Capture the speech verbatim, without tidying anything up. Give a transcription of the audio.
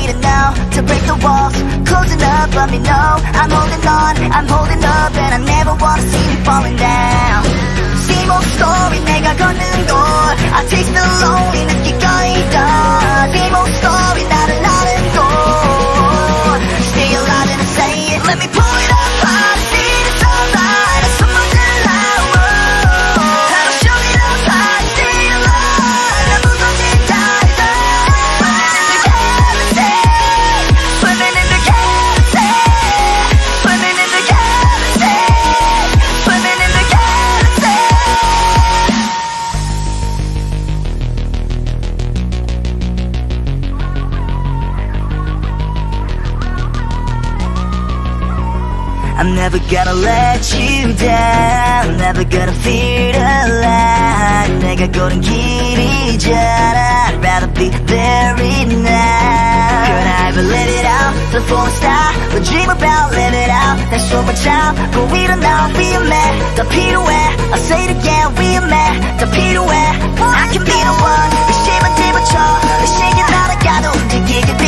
need it now to break the walls, closing up, let me know. I'm holding on, I'm holding up, and I never wanna see me falling down. Same old story, 내가 걷는 곳 I taste the lonely, 느끼고 있던 Same old story, 나를 아는 곳 Stay alive and I say it. Let me pull it up high to see the sunlight. I 숨을 들라, I'll show it up high to stay alive. 난 무서진 다리다 Swimming in the galaxy, swimming in the galaxy, swimming in the galaxy, I'm never gonna let you down, never gonna feel alive. 내가 고른 길이잖아. I'd rather be there right now. Could I ever live it out? The full star, we dream about live it out. 날 숨을 참고 일어나 위험해, 더 필요해. I say it again, 위험해, 더 필요해. I can be the one, 의심은 뒤집어쳐. 의식이 날아가도 움직이게 돼.